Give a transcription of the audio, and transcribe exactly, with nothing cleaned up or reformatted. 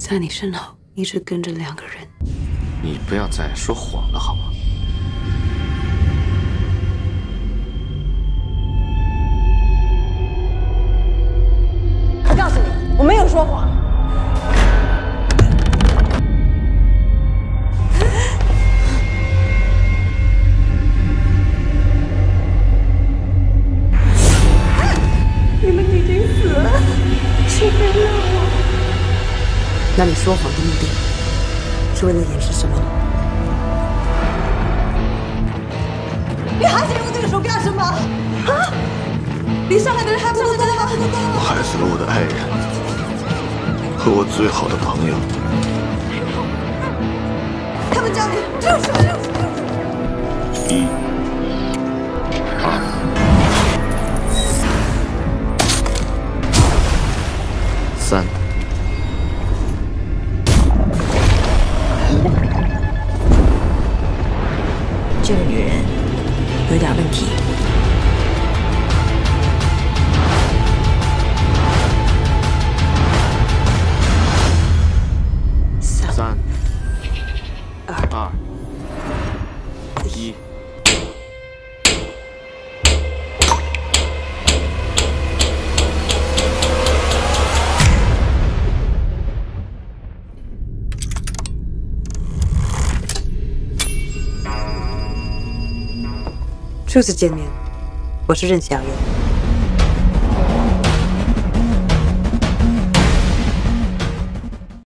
在你身后一直跟着两个人。 你不要再说谎了，好吗？ 我告诉你，我没有说谎。你们已经死了，请原谅我。 那你说谎的目的是为了掩饰什么？ 你还想用这个手干什么？啊！你伤害的人还不知道吗？ 我害死了我的爱人和我最好的朋友。 他们叫你住手！ 一、二、三。 这个女人有点问题。 三、 二、 二、一。 初次见面，我是任小妍。